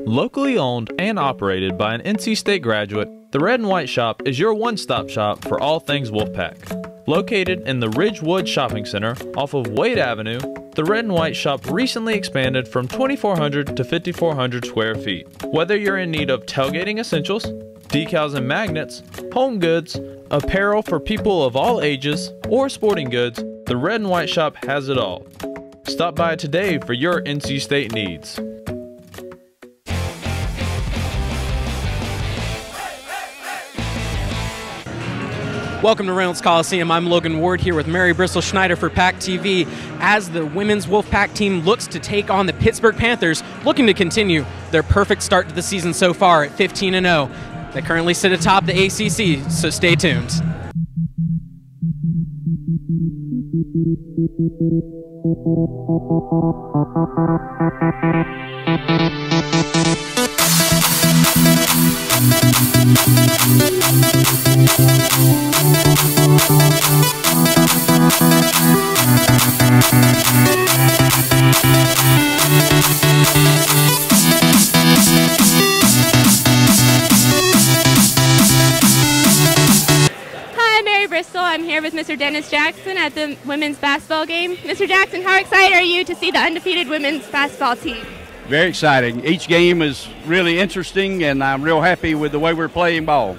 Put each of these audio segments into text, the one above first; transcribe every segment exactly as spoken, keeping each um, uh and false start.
Locally owned and operated by an N C State graduate, the Red and White Shop is your one-stop shop for all things Wolfpack. Located in the Ridgewood Shopping Center off of Wade Avenue, the Red and White Shop recently expanded from twenty-four hundred to fifty-four hundred square feet. Whether you're in need of tailgating essentials, decals and magnets, home goods, apparel for people of all ages, or sporting goods, the Red and White Shop has it all. Stop by today for your N C State needs. Welcome to Reynolds Coliseum. I'm Logan Ward here with Mary Bristol Schneider for PackTV as the women's Wolfpack team looks to take on the Pittsburgh Panthers, looking to continue their perfect start to the season so far at fifteen and oh. They currently sit atop the A C C, so stay tuned. Bristol. I'm here with Mister Dennis Jackson at the women's basketball game. Mister Jackson, how excited are you to see the undefeated women's basketball team? Very exciting. Each game is really interesting, and I'm real happy with the way we're playing ball.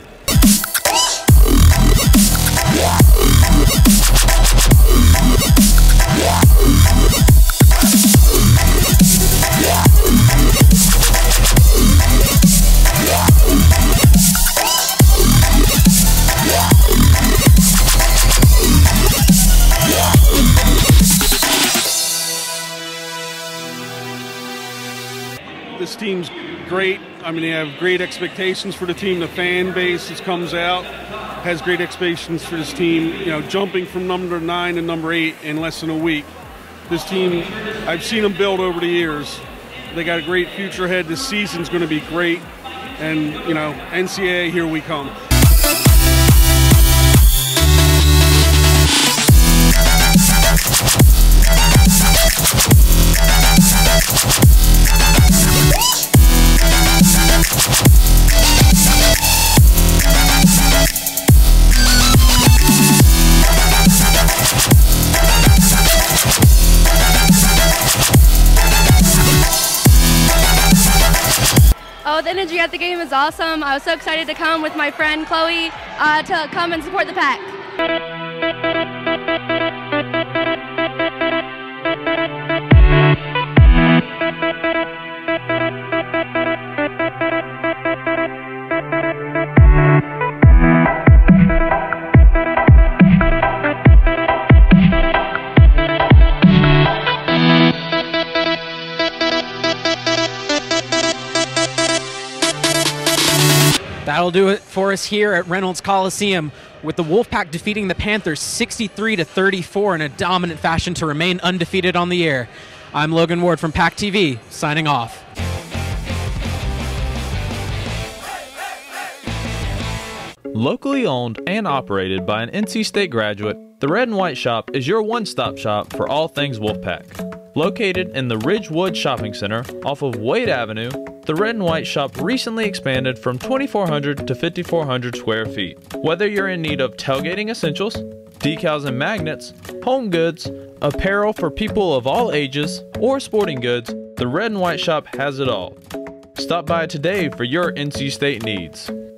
This team's great. I mean, they have great expectations for the team. The fan base that comes out has great expectations for this team. You know, jumping from number nine to number eight in less than a week. This team, I've seen them build over the years. They got a great future ahead. This season's going to be great. And, you know, N C A A, here we come. Oh, the energy at the game is awesome. I was so excited to come with my friend Chloe uh, to come and support the Pack. That'll do it for us here at Reynolds Coliseum, with the Wolfpack defeating the Panthers sixty-three to thirty-four in a dominant fashion to remain undefeated on the air. I'm Logan Ward from PackTV, signing off. Locally owned and operated by an N C State graduate, the Red and White Shop is your one-stop shop for all things Wolfpack. Located in the Ridgewood Shopping Center off of Wade Avenue, the Red and White Shop recently expanded from twenty-four hundred to fifty-four hundred square feet. Whether you're in need of tailgating essentials, decals and magnets, home goods, apparel for people of all ages, or sporting goods, the Red and White Shop has it all. Stop by today for your N C State needs.